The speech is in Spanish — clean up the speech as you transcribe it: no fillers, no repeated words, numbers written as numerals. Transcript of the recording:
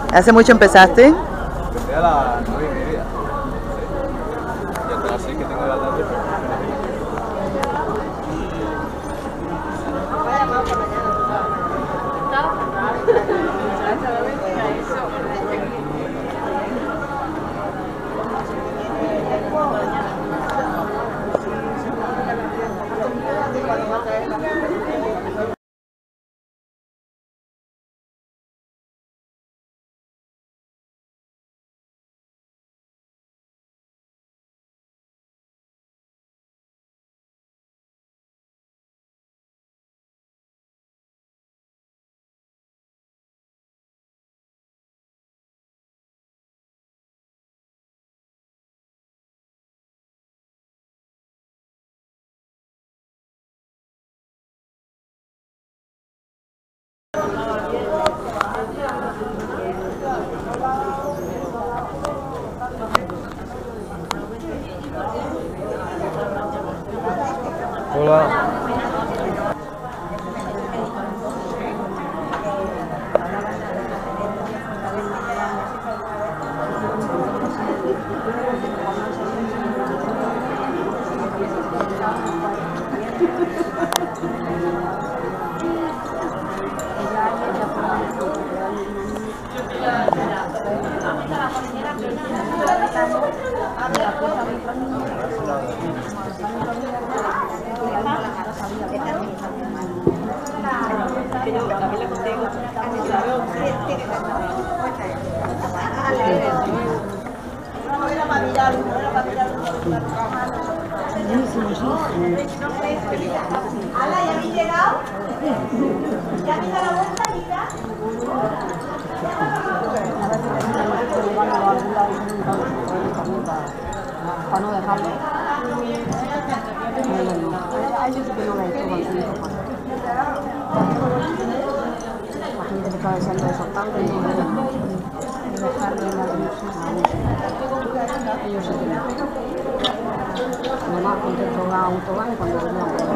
¿Hace mucho empezaste? Empecé a las 9:30. Y hasta las 6 que tengo de la tarde. Hola. Ala, ¿ya habéis llegado? ¿Ya habéis dado la vuelta, Lita? Para no dejarlo. A ellos sí que no le he hecho bastante. La gente que está deseando eso tanto y dejarlo en la dimensión. Ellos sí que no. Nomás contento la autobahn cuando venía.